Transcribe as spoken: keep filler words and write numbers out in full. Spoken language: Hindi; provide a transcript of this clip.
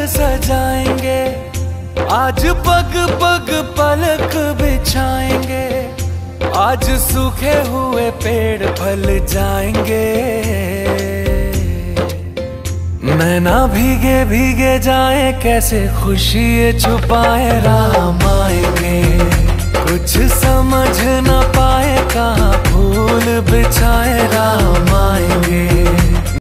सजाएंगे, आज पग पग पलक बिछाएंगे, आज सूखे हुए पेड़ फल जाएंगे। नैना भीगे भीगे जाए, कैसे खुशी ये छुपाए, राम आएंगे। कुछ समझ न पाए, कहाँ फूल बिछाए, राम आएंगे।